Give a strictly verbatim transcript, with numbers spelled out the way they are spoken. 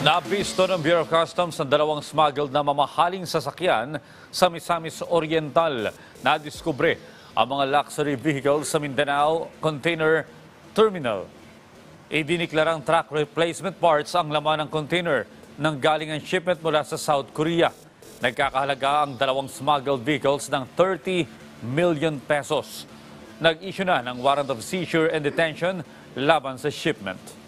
Nabisto ng Bureau of Customs ang dalawang smuggled na mamahaling sasakyan sa Misamis Oriental. Nadiskubre ang mga luxury vehicles sa Mindanao Container Terminal. Idiniklarang truck replacement parts ang laman ng container nang galing ang shipment mula sa South Korea. Nagkakahalaga ang dalawang smuggled vehicles ng thirty million pesos. Nag-issue na ng warrant of seizure and detention laban sa shipment.